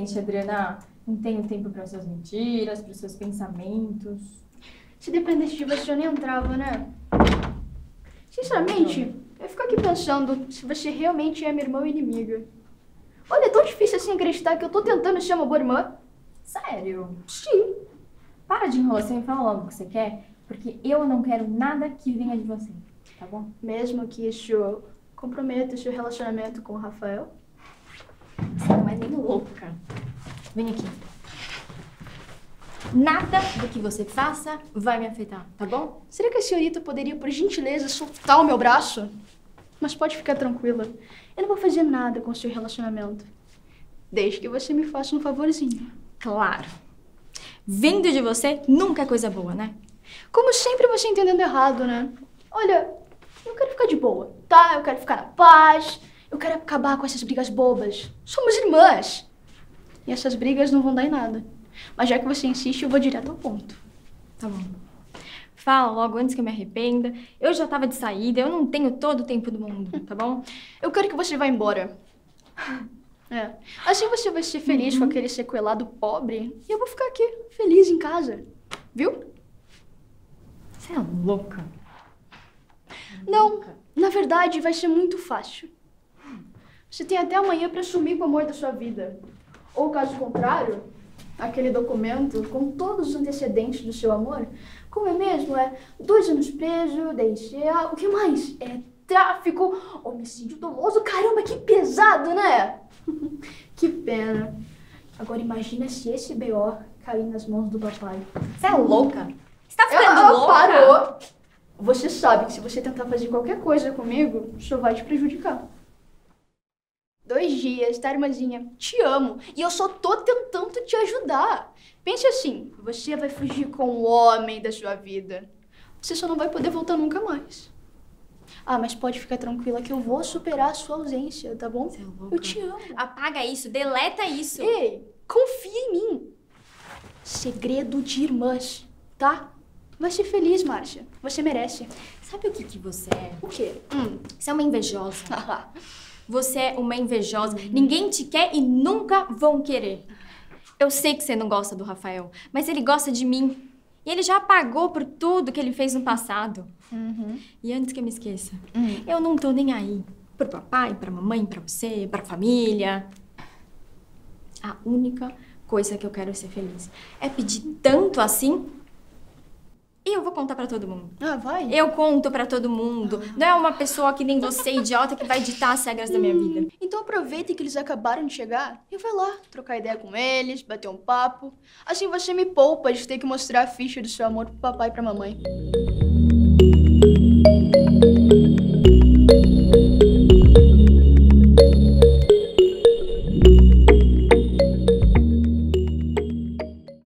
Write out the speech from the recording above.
Realmente, Adriana, não tenho tempo para suas mentiras, para seus pensamentos. Se dependesse de você, eu nem entrava, né? Sinceramente, eu fico aqui pensando se você realmente é minha irmã ou inimiga. Olha, é tão difícil assim acreditar que eu tô tentando ser uma boa irmã. Sério? Sim. Para de enrolação e fala logo o que você quer, porque eu não quero nada que venha de você, tá bom? Mesmo que isso comprometa o seu relacionamento com o Rafael. Você não é nem louca. Vem aqui. Nada do que você faça vai me afetar, tá bom? Será que a senhorita poderia, por gentileza, soltar o meu braço? Mas pode ficar tranquila. Eu não vou fazer nada com o seu relacionamento. Desde que você me faça um favorzinho. Claro. Vindo de você, nunca é coisa boa, né? Como sempre, você entendendo errado, né? Olha, eu quero ficar de boa, tá? Eu quero ficar na paz. Eu quero acabar com essas brigas bobas. Somos irmãs. E essas brigas não vão dar em nada. Mas já que você insiste, eu vou direto ao ponto. Tá bom. Fala logo antes que eu me arrependa. Eu já tava de saída, eu não tenho todo o tempo do mundo, tá bom? Eu quero que você vá embora. É. Assim você vai ser feliz com aquele sequelado pobre e eu vou ficar aqui, feliz em casa. Viu? Você é louca. Não, na verdade vai ser muito fácil. Você tem até amanhã pra sumir com o amor da sua vida. Ou caso contrário, aquele documento com todos os antecedentes do seu amor, como é mesmo? É 2 anos preso, DCA, o que mais? É tráfico, homicídio doloso, caramba, que pesado, né? Que pena. Agora imagina se esse BO cair nas mãos do papai. Você é louca? Você tá ficando Ela louca? parou. Você sabe que se você tentar fazer qualquer coisa comigo, isso vai te prejudicar. 2 dias, tá, irmãzinha? Te amo. E eu só tô tentando te ajudar. Pense assim, você vai fugir com o homem da sua vida. Você só não vai poder voltar nunca mais. Ah, mas pode ficar tranquila que eu vou superar a sua ausência, tá bom? Você é louca. Eu te amo. Apaga isso, deleta isso. Ei, confia em mim. Segredo de irmãs, tá? Vai ser feliz, Márcia. Você merece. Sabe o que você é? O quê? Você é uma invejosa. Você é uma invejosa. Ninguém te quer e nunca vão querer. Eu sei que você não gosta do Rafael, mas ele gosta de mim. E ele já pagou por tudo que ele fez no passado. E antes que eu me esqueça, eu não tô nem aí. Pro papai, pra mamãe, pra você, pra família. A única coisa que eu quero é ser feliz. É pedir tanto assim. E eu vou contar pra todo mundo. Ah, vai? Eu conto pra todo mundo. Não é uma pessoa que nem você, idiota, que vai ditar as regras da minha vida. Então aproveita que eles acabaram de chegar e vai lá trocar ideia com eles, bater um papo. Assim você me poupa de ter que mostrar a ficha do seu amor pro papai e pra mamãe.